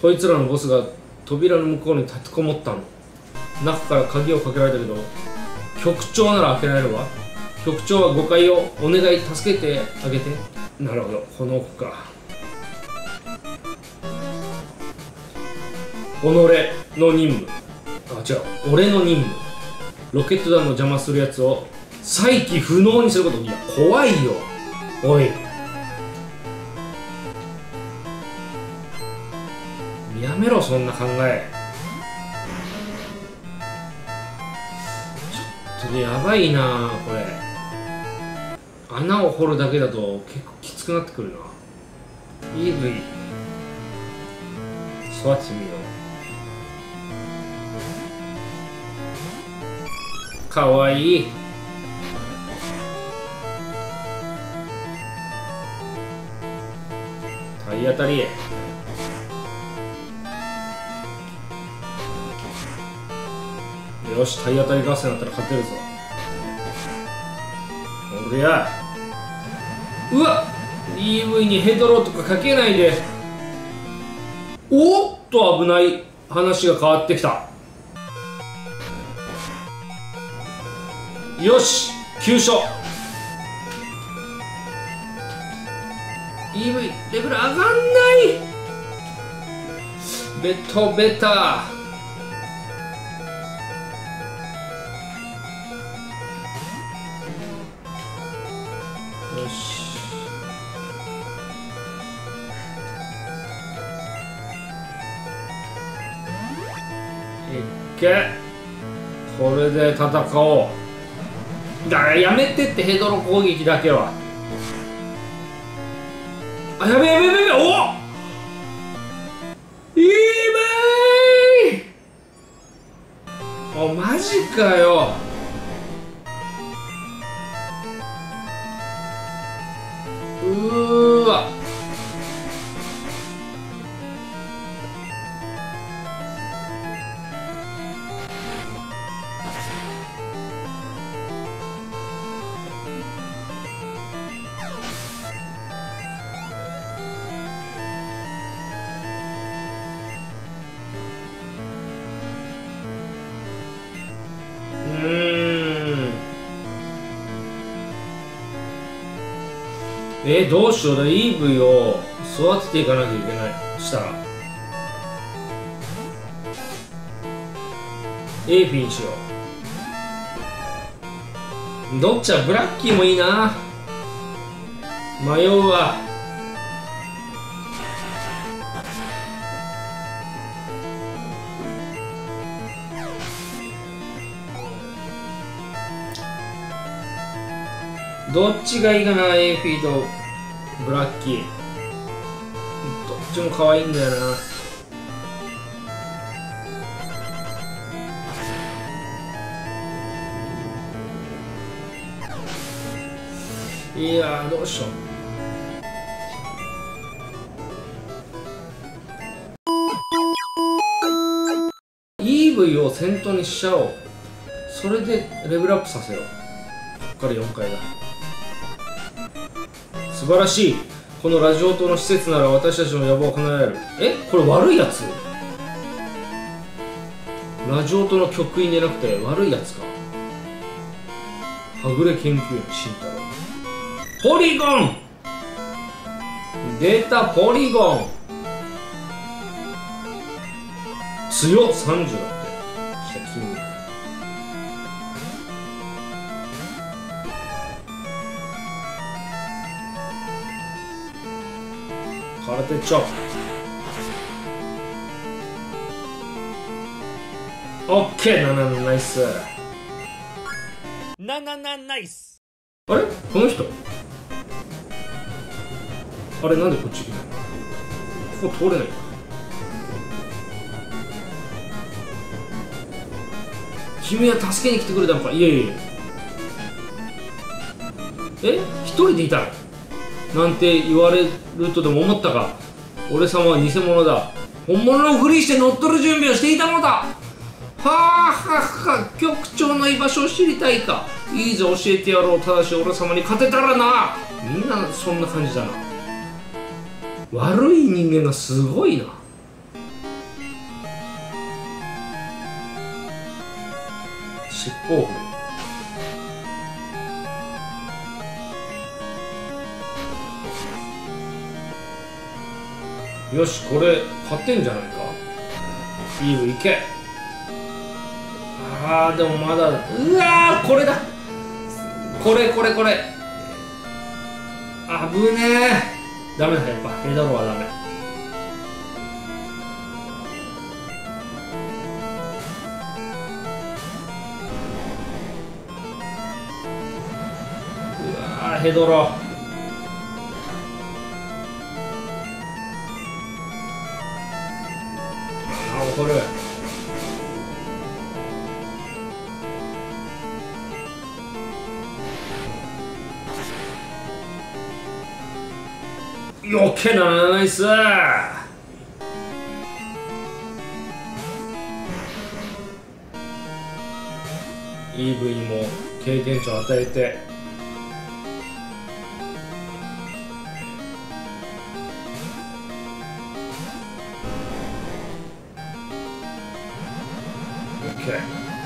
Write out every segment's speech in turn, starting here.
こいつらのボスが扉の向こうに立てこもったの。中から鍵をかけられたけど、局長なら開けられるわ。局長は誤解をお願い、助けてあげて。なるほど、この奥か。己の任務。あ、違う、俺の任務。ロケット弾の邪魔するやつを再起不能にすること。いや、怖いよ。おい、やめろ、そんな考え。ちょっとやばいなこれ。穴を掘るだけだと結構きつくなってくるな。 EV 育ててみよう。かわいい。体当たり。よし、体当たり合戦だったら勝てるぞ。おりゃ。うわっ、 EV にヘドロとかかけないで。おっと、危ない。話が変わってきた。よし、急所。 EV レベル上がんない。ベトベタ。よし、いっけ。これで戦おう。だからやめてって、ヘドロ攻撃だけは。あ、やべえやべえやべえ。おっ、いいべー。お、マジかよ。うーわ。どうしようだ。 EV を育てていかなきゃいけない。したら AP にしよう。どっちはブラッキーもいいな。迷うわ。どっちがいいかな。 AP とブラッキー、どっちも可愛いんだよな。いやー、どうしよう。 EV を先頭にしちゃおう。それでレベルアップさせよう。ここから4階だ。素晴らしい。このラジオ塔の施設なら私たちの野望を叶えられる。これ悪いやつ？ラジオ塔の局員じゃなくて悪いやつか。はぐれ研究員慎太郎。ポリゴン出た。ポリゴン強っ。30だって。した筋肉。空手チョップ。オッケー。ナイス。 ナイス。 あれ、この人あれ、なんでこっち行けないの？ここ通れないか。君は助けに来てくれたのか。いやいやいや。一人でいたのなんて言われるとでも思ったか。俺様は偽物だ。本物のふりして乗っ取る準備をしていたのだ。はあはは、局長の居場所を知りたいか。いいぞ、教えてやろう。ただし俺様に勝てたらな。みんなそんな感じだな。悪い人間がすごいな。 尻尾を振る。よし、これ勝ってんじゃないか。イーブいけ。あーでもまだ、うわーこれだ、これ危ねえ。ダメだ、やっぱヘドロはダメ。うわーヘドロ。怒る。よけな、ナイス。EV も経験値を与えて、OK。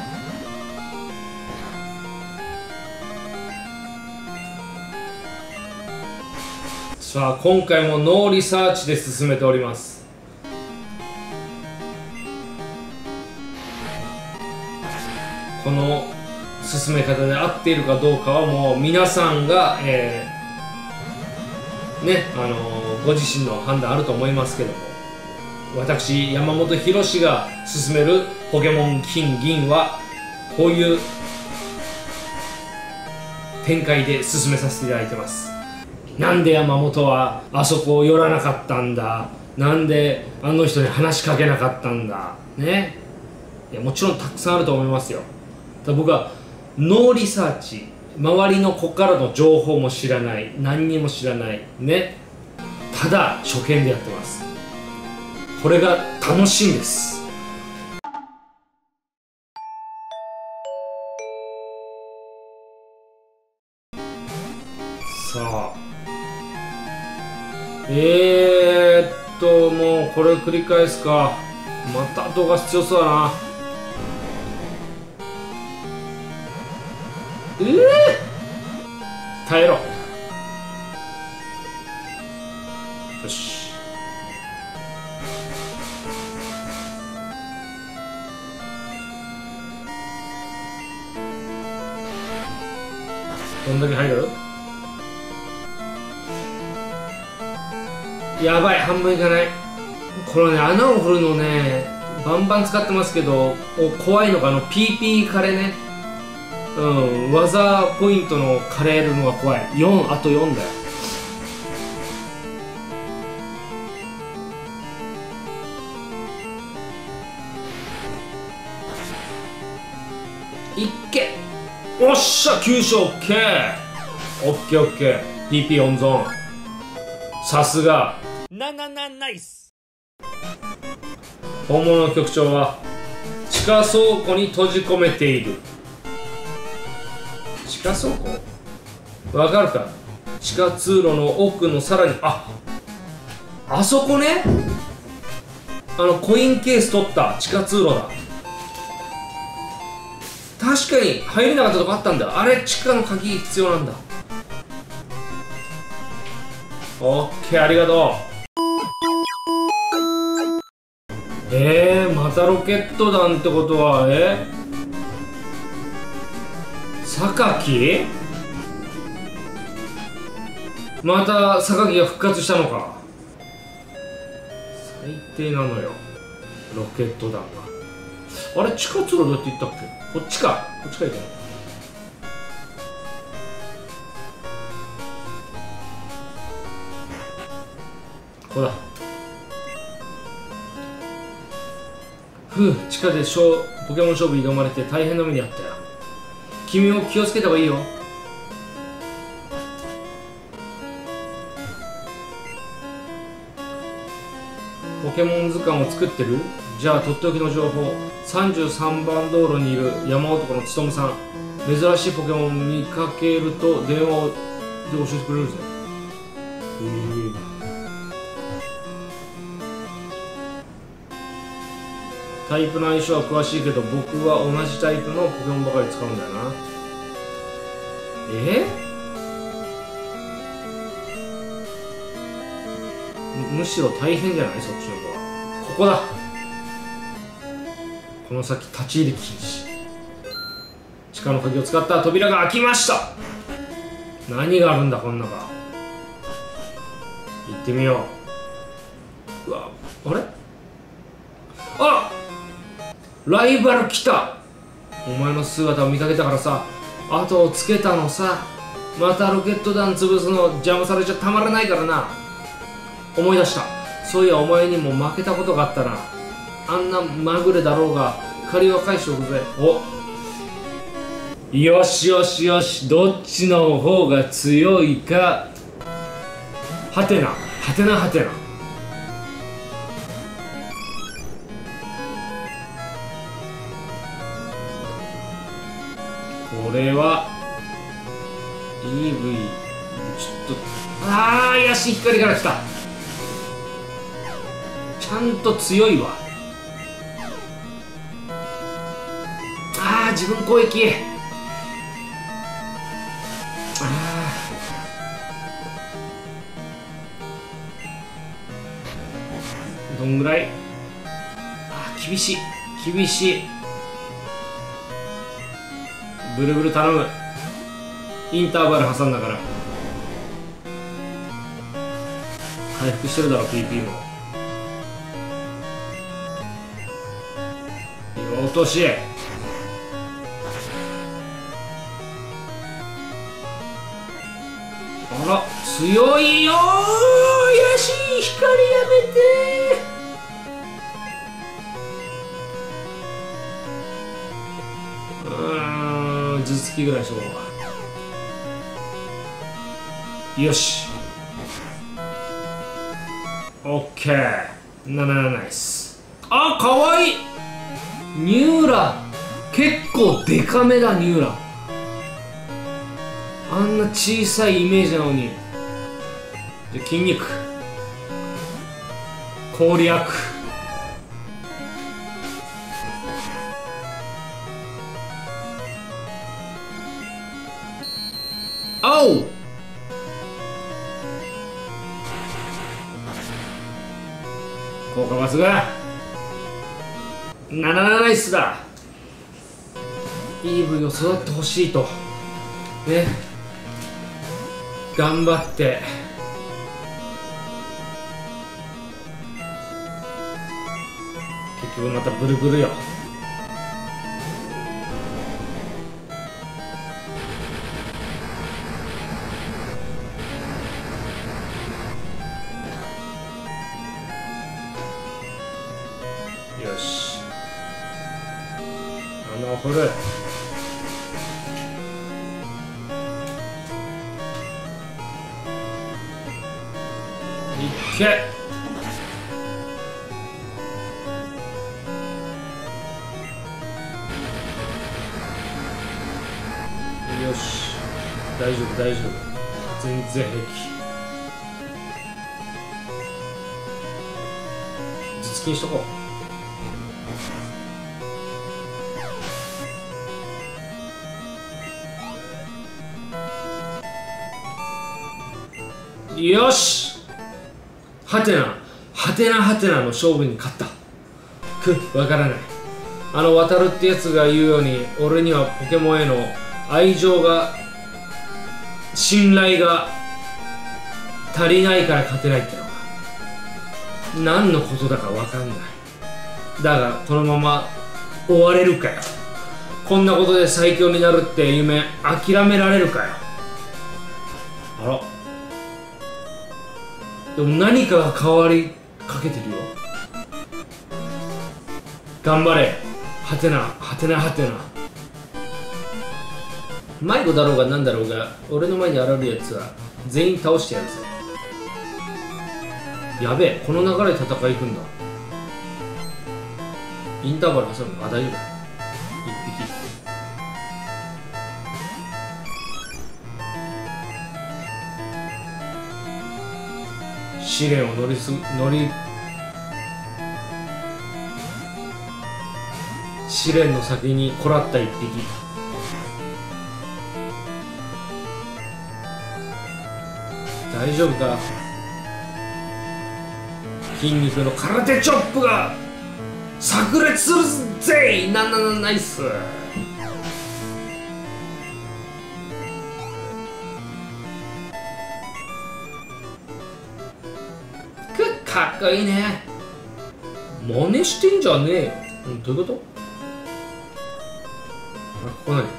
さあ今回もノーリサーチで進めております。この進め方で合っているかどうかはもう皆さんが、ご自身の判断あると思いますけども、私山本博が進めるポケモン金銀はこういう展開で進めさせていただいてます。なんで山本はあそこを寄らなかったんだ、なんであの人に話しかけなかったんだね。いやもちろんたくさんあると思いますよ。ただ僕はノーリサーチ、周りの子からの情報も知らない、何にも知らないね、ただ初見でやってます。これが楽しいんです。さあもうこれを繰り返すか。また後が必要そうだな。耐えろ。よし。どんだけ入る？やばい、半分いかない。これね、穴を掘るのねバンバン使ってますけど、怖いのがPP カレーね。技ポイントのカレーるのが怖い。4、あと4だよ。いっけ。おっしゃ、9勝。 OKOKOKOK。 PP 温存。さすがナイス。本物の局長は地下倉庫に閉じ込めている。地下倉庫わかるか。地下通路の奥のさらに、あそこね。コインケース取った地下通路だ。確かに入れなかったとこあったんだ。あれ地下の鍵必要なんだ。オッケー、ありがとう。またロケット弾ってことは榊？また榊が復活したのか。最低なのよロケット弾が。あれ地下通路どうやって行ったっけ。こっちか、こっちか行けない。ここだ。地下でポケモン勝負に挑まれて大変な目にあったよ。君も気をつけた方がいいよ。ポケモン図鑑を作ってる？じゃあとっておきの情報。33番道路にいる山男のつとむさん、珍しいポケモン見かけると電話で教えてくれるぜ。 タイプの相性は詳しいけど、僕は同じタイプのポケモンばかり使うんだよな。むしろ大変じゃない？そっちの方は。ここだ。この先立ち入り禁止。地下の鍵を使った扉が開きました。何があるんだこん中。行ってみよう。うわ、あれ、あ、ライバル来た。お前の姿を見かけたからさ、後をつけたのさ。またロケット弾潰すの邪魔されちゃたまらないからな。思い出した。そういやお前にも負けたことがあったな。あんなまぐれだろうが借りは返しておくぜ。お、よしよしよし、どっちの方が強いか。はてなはてなはてな。これは EV ちょっと、ああ怪しい光から来た。ちゃんと強いわ。ああ自分攻撃。どんぐらい。あー厳しい厳しい。ブルブル頼む。インターバル挟んだから回復してるだろ PP も。今落とし。あら強いよー。怪しい光やめてー。頭突きぐらいしとこうか。よしオッケー。ナイス。あ、かわいい。ニューラ結構デカめだ。ニューラあんな小さいイメージなのに。じゃ筋肉攻略。おう効果抜群。ナイスだ。EV を育ってほしいとね、頑張って。結局またブルブルよ。よし穴を掘る。いっけ。よし大丈夫大丈夫。全然平気。頭突きにしとこう。よしはてなはてなはてなの勝負に勝った。わからない。渡るってやつが言うように、俺にはポケモンへの愛情が信頼が足りないから勝てないってのか。何のことだかわかんない。だがこのまま終われるかよ。こんなことで最強になるって夢諦められるかよ。あらでも何かが変わりかけてるよ。頑張れはてなはてなはてな。迷子だろうが何だろうが俺の前に現れるやつは全員倒してやるぜ。やべえこの流れで戦い行くんだ。インターバル挟む。あ大丈夫。一匹。試練を乗り試練の先にこらった一匹。大丈夫か。筋肉の空手チョップが炸裂するぜ。ナイス。かっこいいね。真似してんじゃねえよ。どういうこと。ここ何。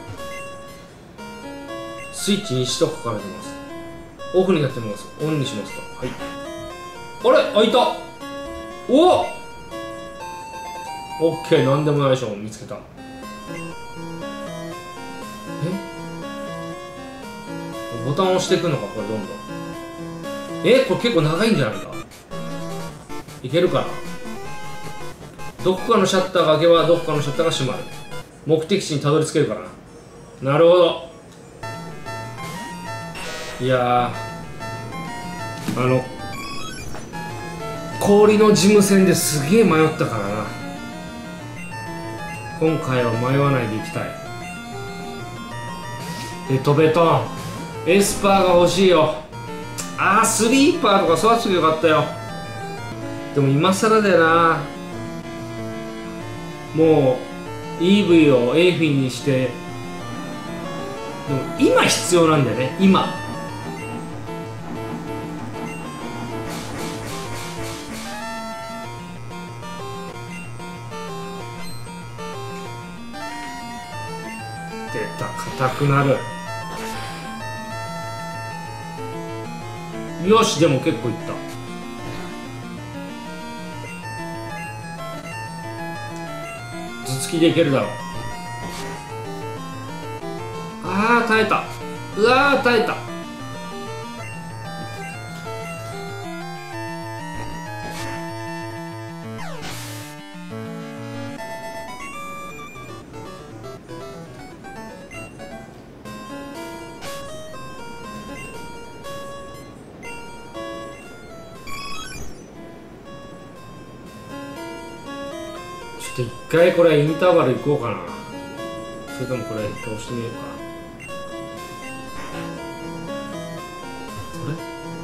スイッチにして書かれてます。オフになってます。オンにしますか。はい。あれ開いた。おっ、オッケー。なんでもないでしょ。見つけた。ボタンを押していくのか、これどんどん。これ結構長いんじゃないか。いけるかな。どこかのシャッターが開けばどこかのシャッターが閉まる。目的地にたどり着けるからな。なるほど。いやー、氷の事務船ですげえ迷ったからな。今回は迷わないでいきたい。ベトベトンエスパーが欲しいよ。スリーパーとか育つとよかったよ。でも今更だよな。もう EV をエーフィンにして。でも今必要なんだよね。今出た。硬くなる。よし、でも結構いった。頭突きでいけるだろう。耐えた。耐えた。ちょっと一回これインターバル行こうかな。それともこれ一回押してみようか。あれ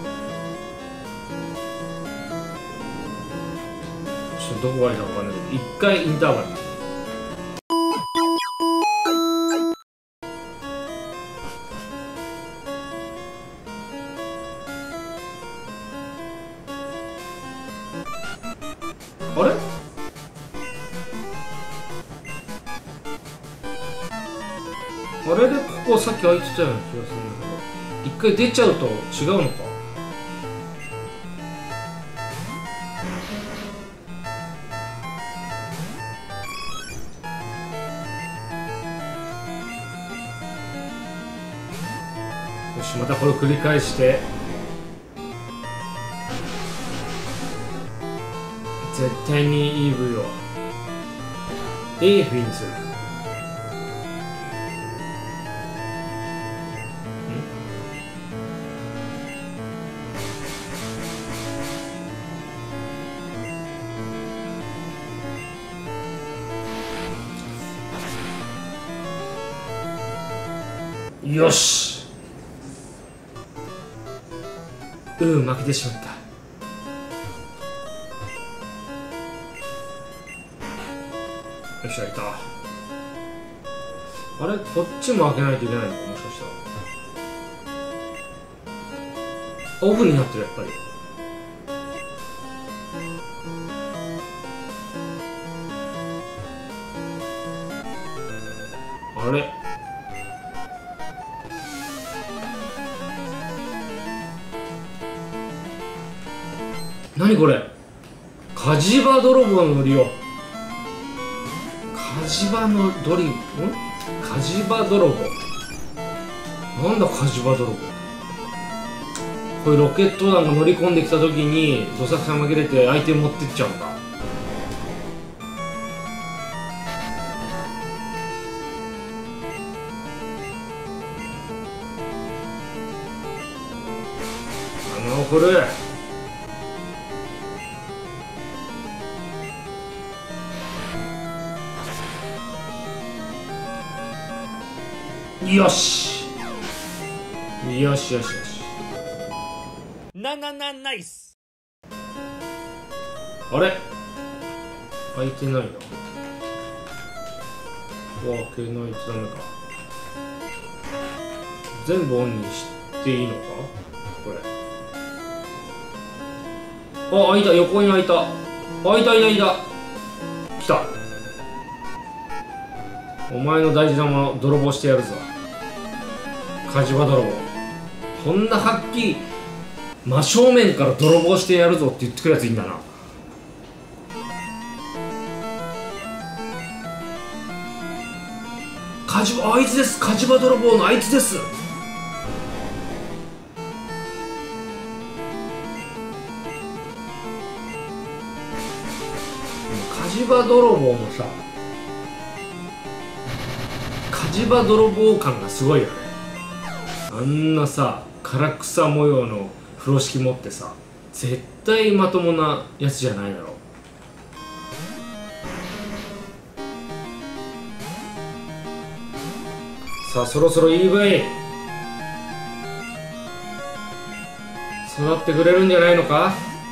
ちょっとどこがいいか分かんないけど、一回インターバル。あれあれでここさっき開いてたような気がするんだけど、一回出ちゃうと違うのか。よし、またこれを繰り返して絶対に EV をエーフィにする。よし。負けてしまった。よし、開いた。あれこっちも開けないといけないのか、もしかしたら。オフになってる、やっぱり。あれ何これ。火事場泥棒の利用。火事場のドリン火事場泥棒。なんだ火事場泥棒。これロケット弾が乗り込んできた時にどさくさ紛れて相手持ってっちゃうんだ。これよしよしよしよし。 ナイス。 あれ開いてないな。開けないとダメか。全部オンにしていいのかこれ。あ、開いた。横に開いた。開いた来た。お前の大事なもの泥棒してやるぞ、火事場泥棒。こんなはっきり真正面から泥棒してやるぞって言ってくるやついいんだな。火事場、あいつです。火事場泥棒のあいつです。火事場泥棒もさ、火事場泥棒感がすごいよね。あんなさ唐草模様の風呂敷持ってさ、絶対まともなやつじゃないだろう。さあそろそろ EV 育ってくれるんじゃないのか。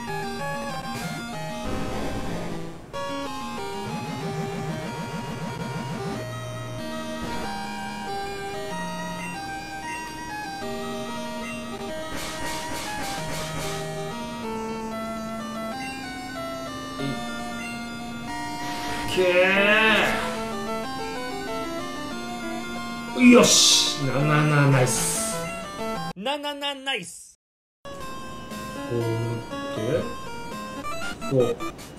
よし、ナイス。 ナイス。 こう持ってこ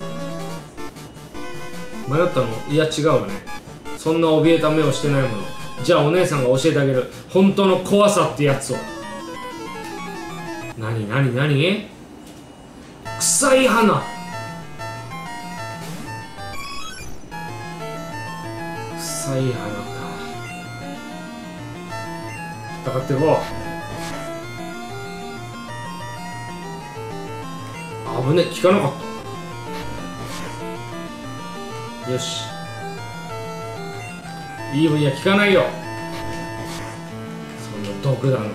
う迷ったの。いや違うわね。そんな怯えた目をしてないもの。じゃあお姉さんが教えてあげる本当の怖さってやつを。なに臭い花。臭い花か。戦っていこう。危ね、効かなかった。よし、いい分には効かないよ、その毒だの。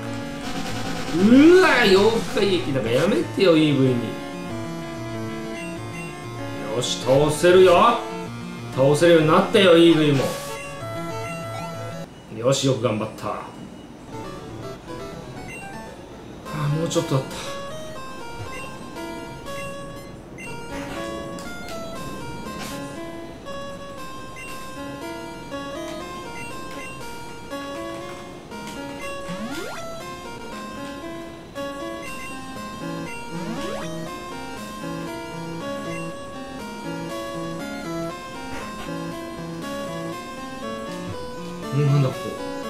うわ、妖怪液なんかやめてよ、いい分に。よし、倒せるようになったよ、いい分も。よし、よく頑張った。あ、もうちょっとだった。なんだこ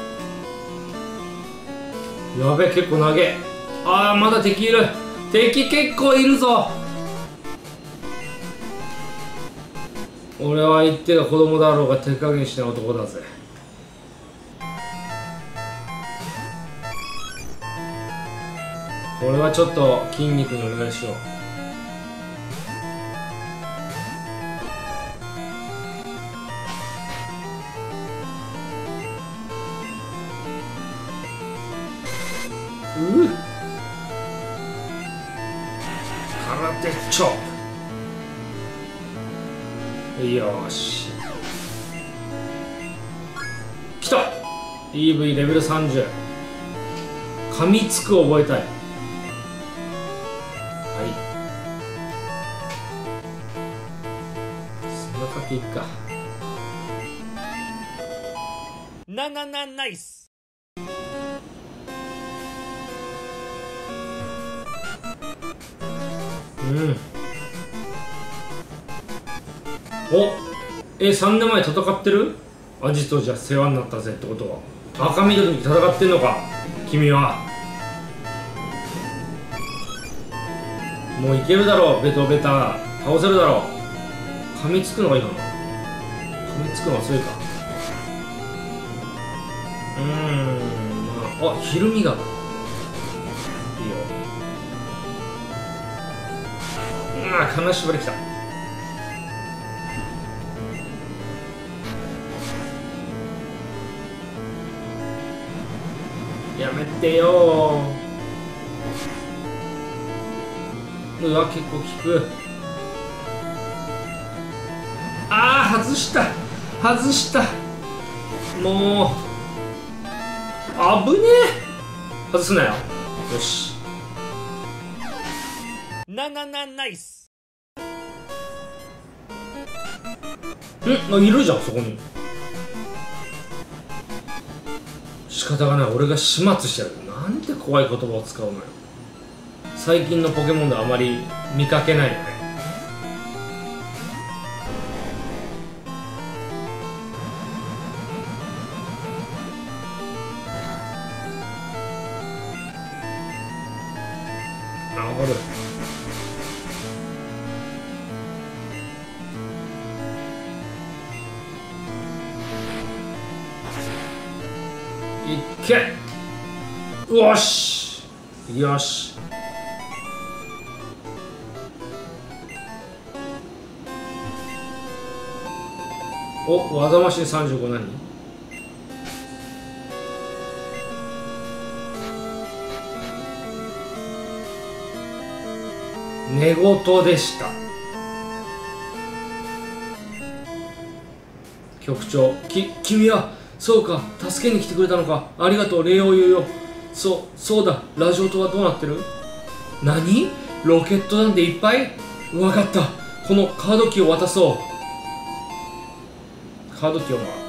こ。やべえ、結構長え。ああ、まだ敵いる。敵結構いるぞ。俺は相手が子供だろうが手加減しない男だぜ。これはちょっと筋肉にお願いしよう。空手チョップ。よし、きた。 EV レベル30。噛みつく覚えたい。はい、そのかけいっか。 ナイス。3年前戦ってるアジトじゃ世話になったぜってことは、赤緑に戦ってんのか君は。もういけるだろう、ベトベタ倒せるだろう。噛みつくのがいいかな。噛みつくのは強いか。まあ、ひるみがいいよ。金縛りきた。 ってよ。うわ、結構効く。ああ、外した外した。もう危ねえ。外すなよ。よし。 ナイス。 いるじゃん、そこに。仕方がない、俺が始末してやる。なんて怖い言葉を使うのよ。最近のポケモンではあまり見かけないよね。あ、わかる。いっけ。よしよし。お、技マシン35。何？寝言でした。局長、君はそうか、助けに来てくれたのか。ありがとう、礼を言うよ。そうだ、ラジオ塔はどうなってる？何？ロケット弾でいっぱい？分かった、このカードキーを渡そう。カードキーをもらった。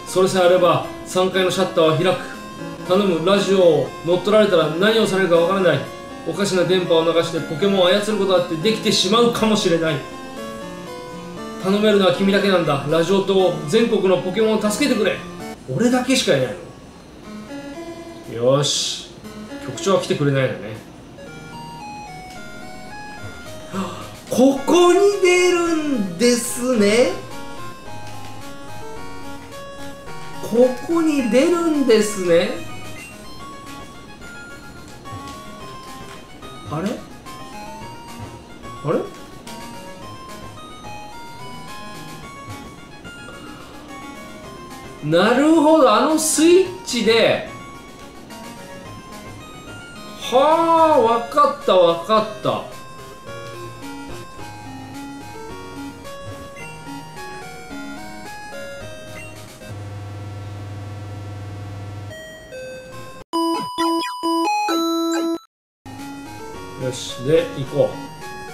それさえあれば3階のシャッターは開く。頼む、ラジオを乗っ取られたら何をされるかわからない。おかしな電波を流してポケモンを操ることだってできてしまうかもしれない。頼めるのは君だけなんだ。ラジオと全国のポケモンを助けてくれ。俺だけしかいないの？よし、局長は来てくれないのね。ここに出るんですね。ここに出るんですね。あれあれ？なるほど、あのスイッチで。はあ、わかったわかった。よし、で行こう。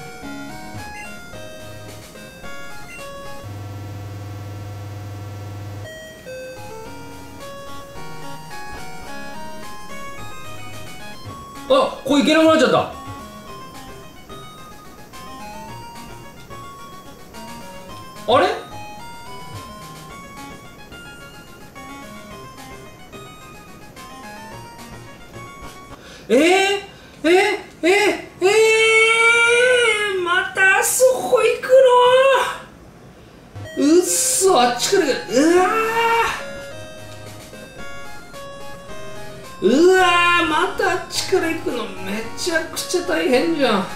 あ、これ行けなくなっちゃった。あれ？またあそこ行くの？うっそ、あっちから。またあっちから行くのめちゃくちゃ大変じゃん。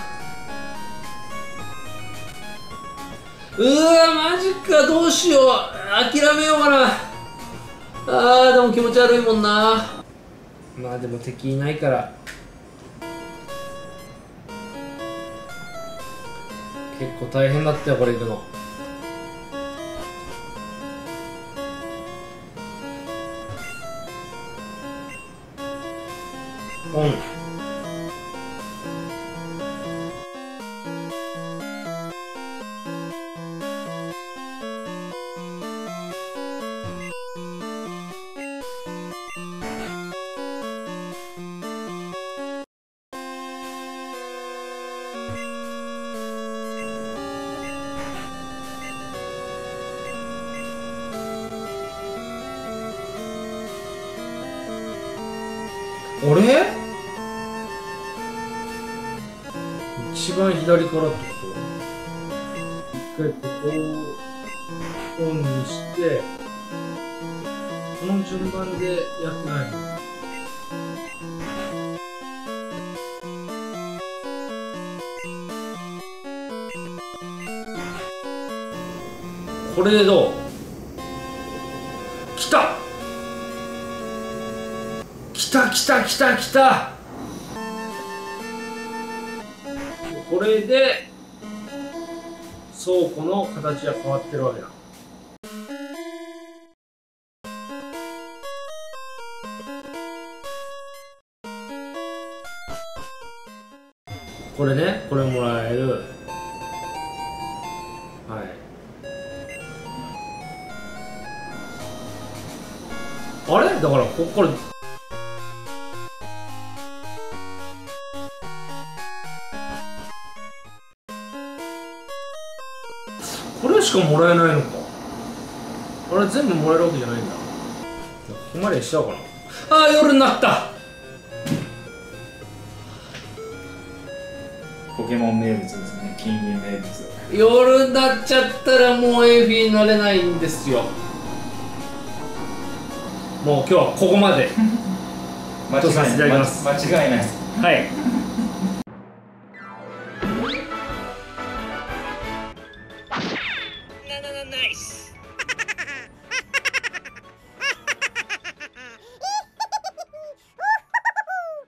マジか、どうしよう。諦めようかな。でも気持ち悪いもんな。まあでも敵いないから結構大変だったよ、これ行くの。あれ？一番左からってこと？一回ここをオンにしてこの順番でやってないの？これでどう？来た！ 来た来た来た来た。これで倉庫の形が変わってるわけだ。これね、これもらえる。はい。あれだからこっからこれしかもらえないのか。あれ全部もらえるわけじゃないんだ。ここまでしちゃおうかな。ああ、夜になった。 ポケモン名物ですね。金銀名物。 夜になっちゃったらもうエイフィーになれないんですよ。もう今日はここまでとさせていただきます。 間違いないです。 はい。ナイス。